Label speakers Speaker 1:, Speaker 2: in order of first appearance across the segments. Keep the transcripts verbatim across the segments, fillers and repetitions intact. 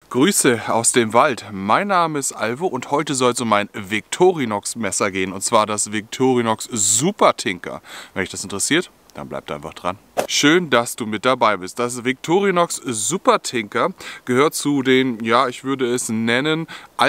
Speaker 1: Grüße aus dem Wald. Mein Name ist Alvo und heute soll es um ein Victorinox Messer gehen, und zwar das Victorinox Super Tinker. Wenn dich das interessiert, dann bleibt einfach dran. Schön, dass du mit dabei bist. Das Victorinox Super Tinker gehört zu den, ja, ich würde es nennen,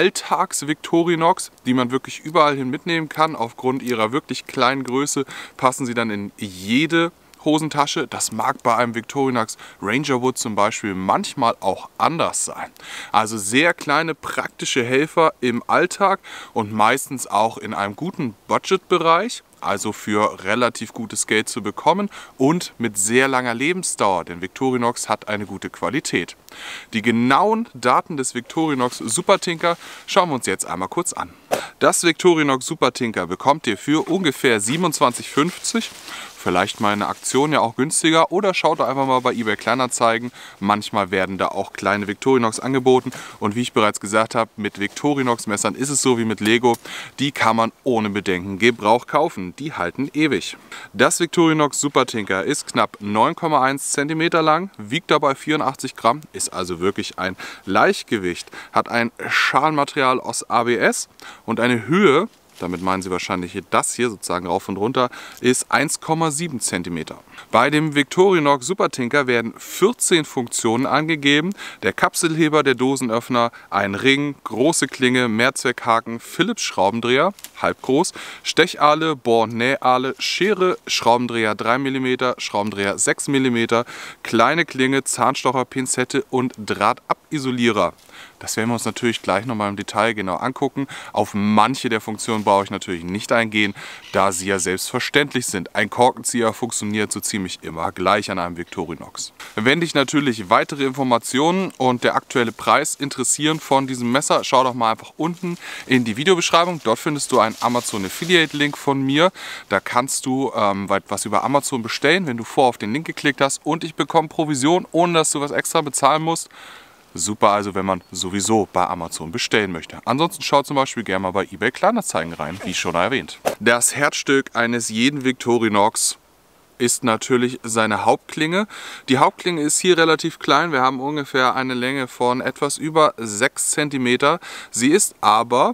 Speaker 1: Alltags-Victorinox, die man wirklich überall hin mitnehmen kann. Aufgrund ihrer wirklich kleinen Größe passen sie dann in jede Hosentasche. Das mag bei einem Victorinox Ranger Wood zum Beispiel manchmal auch anders sein. Also sehr kleine praktische Helfer im Alltag und meistens auch in einem guten Budgetbereich, also für relativ gutes Geld zu bekommen und mit sehr langer Lebensdauer, denn Victorinox hat eine gute Qualität. Die genauen Daten des Victorinox Super Tinker schauen wir uns jetzt einmal kurz an. Das Victorinox Super Tinker bekommt ihr für ungefähr siebenundzwanzig fünfzig. Vielleicht mal eine Aktion ja auch günstiger, oder schaut doch einfach mal bei eBay Kleinanzeigen. Manchmal werden da auch kleine Victorinox angeboten und wie ich bereits gesagt habe, mit Victorinox Messern ist es so wie mit Lego. Die kann man ohne Bedenken Gebrauch kaufen. Die halten ewig. Das Victorinox Super Tinker ist knapp neun Komma eins Zentimeter lang, wiegt dabei vierundachtzig Gramm, ist also wirklich ein Leichtgewicht, hat ein Schalmaterial aus A B S und eine Höhe, damit meinen Sie wahrscheinlich das hier sozusagen rauf und runter, ist eins Komma sieben Zentimeter. Bei dem Victorinox Super Tinker werden vierzehn Funktionen angegeben. Der Kapselheber, der Dosenöffner, ein Ring, große Klinge, Mehrzweckhaken, Phillips Schraubendreher, halbgroß, Stechahle, Bohr- und Nähahle, Schere, Schraubendreher drei Millimeter, Schraubendreher sechs Millimeter, kleine Klinge, Zahnstocher, Pinzette und Drahtabilisolierer. Das werden wir uns natürlich gleich nochmal im Detail genau angucken. Auf manche der Funktionen brauche ich natürlich nicht eingehen, da sie ja selbstverständlich sind. Ein Korkenzieher funktioniert so ziemlich immer gleich an einem Victorinox. Wenn dich natürlich weitere Informationen und der aktuelle Preis interessieren von diesem Messer, schau doch mal einfach unten in die Videobeschreibung. Dort findest du einen Amazon Affiliate Link von mir. Da kannst du ähm, was über Amazon bestellen, wenn du vorher auf den Link geklickt hast, und ich bekomme Provision, ohne dass du was extra bezahlen musst. Super, also wenn man sowieso bei Amazon bestellen möchte. Ansonsten schaut zum Beispiel gerne mal bei eBay Kleinanzeigen rein, wie schon erwähnt. Das Herzstück eines jeden Victorinox ist natürlich seine Hauptklinge. Die Hauptklinge ist hier relativ klein. Wir haben ungefähr eine Länge von etwas über sechs Zentimeter. Sie ist aber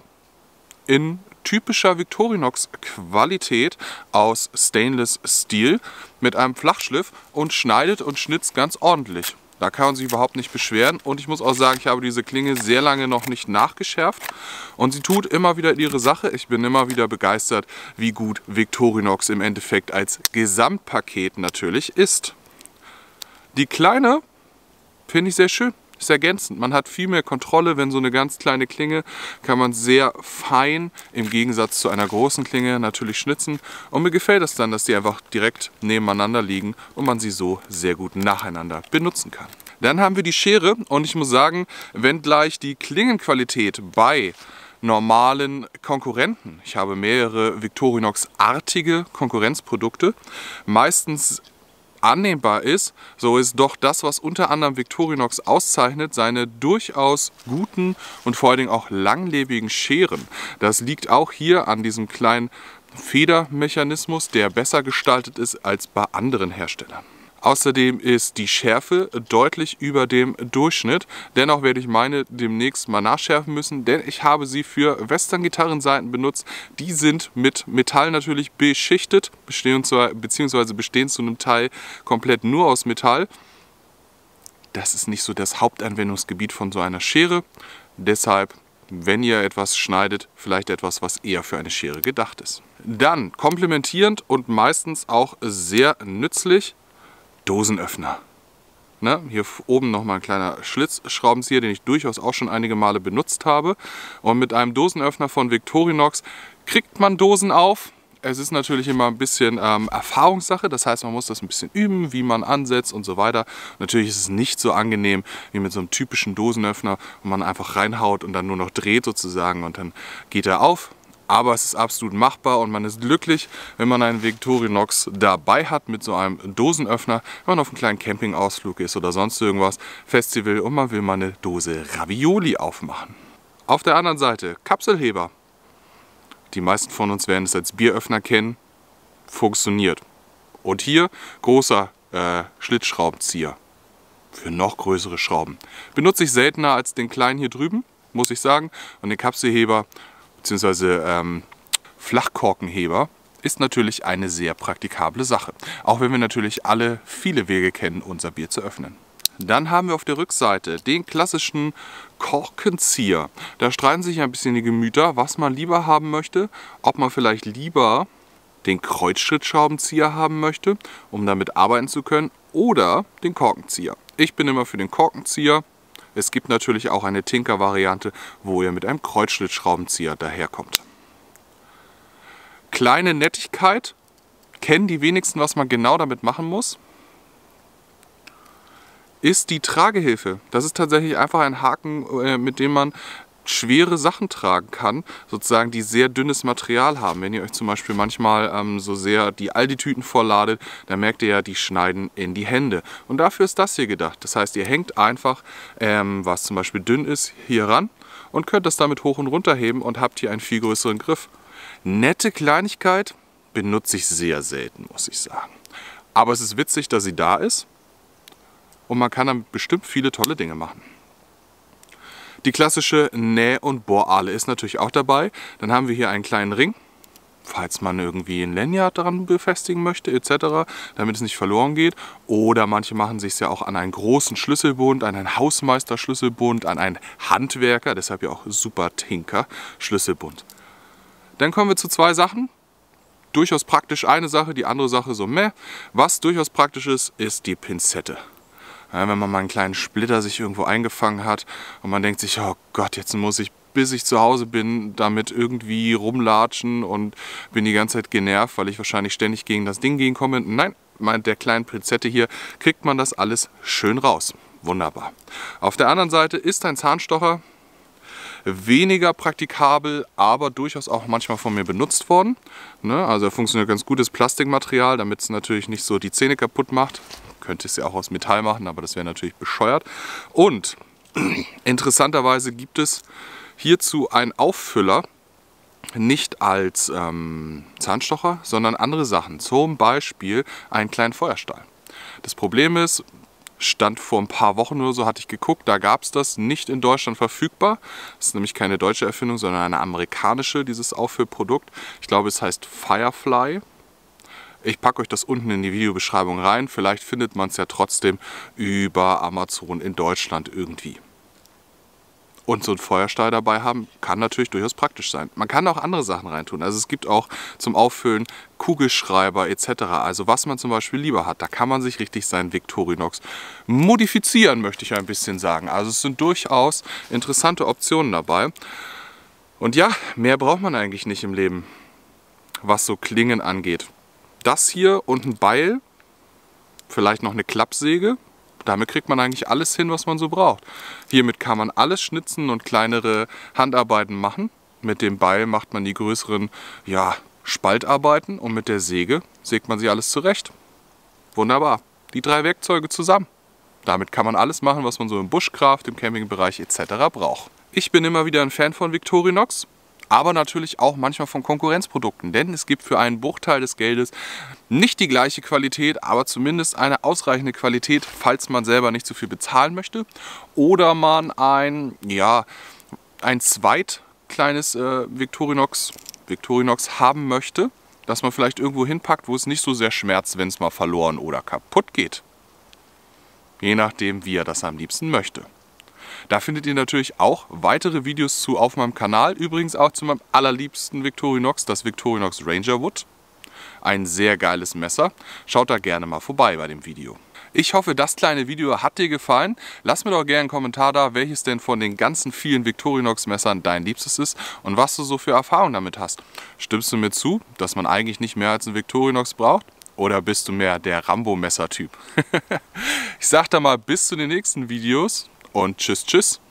Speaker 1: in typischer Victorinox Qualität aus Stainless Steel mit einem Flachschliff und schneidet und schnitzt ganz ordentlich. Da kann man sich überhaupt nicht beschweren, und ich muss auch sagen, ich habe diese Klinge sehr lange noch nicht nachgeschärft und sie tut immer wieder ihre Sache. Ich bin immer wieder begeistert, wie gut Victorinox im Endeffekt als Gesamtpaket natürlich ist. Die kleine finde ich sehr schön. Ist ergänzend. Man hat viel mehr Kontrolle, wenn so eine ganz kleine Klinge kann man sehr fein im Gegensatz zu einer großen Klinge natürlich schnitzen, und mir gefällt es dann, dass die einfach direkt nebeneinander liegen und man sie so sehr gut nacheinander benutzen kann. Dann haben wir die Schere, und ich muss sagen, wenngleich die Klingenqualität bei normalen Konkurrenten, ich habe mehrere Victorinox-artige Konkurrenzprodukte, meistens annehmbar ist, so ist doch das, was unter anderem Victorinox auszeichnet, seine durchaus guten und vor allen Dingen auch langlebigen Scheren. Das liegt auch hier an diesem kleinen Federmechanismus, der besser gestaltet ist als bei anderen Herstellern. Außerdem ist die Schärfe deutlich über dem Durchschnitt. Dennoch werde ich meine demnächst mal nachschärfen müssen, denn ich habe sie für Western-Gitarrensaiten benutzt. Die sind mit Metall natürlich beschichtet, bestehen zwar, beziehungsweise bestehen zu einem Teil komplett nur aus Metall. Das ist nicht so das Hauptanwendungsgebiet von so einer Schere. Deshalb, wenn ihr etwas schneidet, vielleicht etwas, was eher für eine Schere gedacht ist. Dann komplementierend und meistens auch sehr nützlich: Dosenöffner. Ne? Hier oben nochmal ein kleiner Schlitzschraubenzieher, den ich durchaus auch schon einige Male benutzt habe. Und mit einem Dosenöffner von Victorinox kriegt man Dosen auf. Es ist natürlich immer ein bisschen ähm, Erfahrungssache, das heißt, man muss das ein bisschen üben, wie man ansetzt und so weiter. Natürlich ist es nicht so angenehm wie mit so einem typischen Dosenöffner, wo man einfach reinhaut und dann nur noch dreht sozusagen und dann geht er auf. Aber es ist absolut machbar und man ist glücklich, wenn man einen Victorinox dabei hat mit so einem Dosenöffner, wenn man auf einem kleinen Campingausflug ist oder sonst irgendwas, Festival, und man will mal eine Dose Ravioli aufmachen. Auf der anderen Seite Kapselheber. Die meisten von uns werden es als Bieröffner kennen. Funktioniert. Und hier großer äh, Schlitzschraubenzieher. für noch größere Schrauben. Benutze ich seltener als den kleinen hier drüben, muss ich sagen. Und den Kapselheber bzw. Ähm, Flachkorkenheber ist natürlich eine sehr praktikable Sache. Auch wenn wir natürlich alle viele Wege kennen, unser Bier zu öffnen. Dann haben wir auf der Rückseite den klassischen Korkenzieher. Da streiten sich ein bisschen die Gemüter, was man lieber haben möchte. Ob man vielleicht lieber den Kreuzschrittschraubenzieher haben möchte, um damit arbeiten zu können, oder den Korkenzieher. Ich bin immer für den Korkenzieher. Es gibt natürlich auch eine Tinker-Variante, wo ihr mit einem Kreuzschlitzschraubenzieher daherkommt. Kleine Nettigkeit, kennen die wenigsten, was man genau damit machen muss, ist die Tragehilfe. Das ist tatsächlich einfach ein Haken, äh, mit dem man schwere Sachen tragen kann, sozusagen, die sehr dünnes Material haben. Wenn ihr euch zum Beispiel manchmal ähm, so sehr die Aldi-Tüten vollladet, dann merkt ihr ja, die schneiden in die Hände. Und dafür ist das hier gedacht. Das heißt, ihr hängt einfach, ähm, was zum Beispiel dünn ist, hier ran und könnt das damit hoch und runter heben und habt hier einen viel größeren Griff. Nette Kleinigkeit, benutze ich sehr selten, muss ich sagen. Aber es ist witzig, dass sie da ist. Und man kann damit bestimmt viele tolle Dinge machen. Die klassische Näh- und Bohrale ist natürlich auch dabei. Dann haben wir hier einen kleinen Ring, falls man irgendwie ein Lanyard daran befestigen möchte et cetera, damit es nicht verloren geht. Oder manche machen sich es ja auch an einen großen Schlüsselbund, an einen Hausmeister-Schlüsselbund, an einen Handwerker, deshalb ja auch Super Tinker Schlüsselbund. Dann kommen wir zu zwei Sachen. Durchaus praktisch eine Sache, die andere Sache so meh. Was durchaus praktisch ist, ist die Pinzette. Ja, wenn man mal einen kleinen Splitter sich irgendwo eingefangen hat und man denkt sich, oh Gott, jetzt muss ich, bis ich zu Hause bin, damit irgendwie rumlatschen und bin die ganze Zeit genervt, weil ich wahrscheinlich ständig gegen das Ding gehen komme. Nein, mit der kleinen Pinzette hier kriegt man das alles schön raus. Wunderbar. Auf der anderen Seite ist ein Zahnstocher weniger praktikabel, aber durchaus auch manchmal von mir benutzt worden. Ne? Also er funktioniert ganz gutes Plastikmaterial, damit es natürlich nicht so die Zähne kaputt macht. Könnte es ja auch aus Metall machen, aber das wäre natürlich bescheuert. Und interessanterweise gibt es hierzu einen Auffüller, nicht als ähm, Zahnstocher, sondern andere Sachen. Zum Beispiel einen kleinen Feuerstahl. Das Problem ist, stand vor ein paar Wochen oder so, hatte ich geguckt, da gab es das nicht in Deutschland verfügbar. Das ist nämlich keine deutsche Erfindung, sondern eine amerikanische, dieses Auffüllprodukt. Ich glaube, es heißt Firefly. Ich packe euch das unten in die Videobeschreibung rein. Vielleicht findet man es ja trotzdem über Amazon in Deutschland irgendwie. Und so einen Feuerstahl dabei haben, kann natürlich durchaus praktisch sein. Man kann auch andere Sachen reintun. Also es gibt auch zum Auffüllen Kugelschreiber et cetera. Also was man zum Beispiel lieber hat, da kann man sich richtig seinen Victorinox modifizieren, möchte ich ein bisschen sagen. Also es sind durchaus interessante Optionen dabei. Und ja, mehr braucht man eigentlich nicht im Leben, was so Klingen angeht. Das hier und ein Beil, vielleicht noch eine Klappsäge. Damit kriegt man eigentlich alles hin, was man so braucht. Hiermit kann man alles schnitzen und kleinere Handarbeiten machen. Mit dem Beil macht man die größeren, ja, Spaltarbeiten und mit der Säge sägt man sich alles zurecht. Wunderbar. Die drei Werkzeuge zusammen. Damit kann man alles machen, was man so im Bushcraft, im Campingbereich et cetera braucht. Ich bin immer wieder ein Fan von Victorinox. Aber natürlich auch manchmal von Konkurrenzprodukten, denn es gibt für einen Bruchteil des Geldes nicht die gleiche Qualität, aber zumindest eine ausreichende Qualität, falls man selber nicht zu viel bezahlen möchte oder man ein, ja, ein zweit kleines äh, Victorinox, Victorinox haben möchte, das man vielleicht irgendwo hinpackt, wo es nicht so sehr schmerzt, wenn es mal verloren oder kaputt geht. Je nachdem, wie er das am liebsten möchte. Da findet ihr natürlich auch weitere Videos zu auf meinem Kanal. Übrigens auch zu meinem allerliebsten Victorinox, das Victorinox Ranger Wood. Ein sehr geiles Messer. Schaut da gerne mal vorbei bei dem Video. Ich hoffe, das kleine Video hat dir gefallen. Lass mir doch gerne einen Kommentar da, welches denn von den ganzen vielen Victorinox-Messern dein liebstes ist und was du so für Erfahrungen damit hast. Stimmst du mir zu, dass man eigentlich nicht mehr als ein Victorinox braucht? Oder bist du mehr der Rambo-Messer-Typ? Ich sag da mal bis zu den nächsten Videos. Und tschüss, tschüss.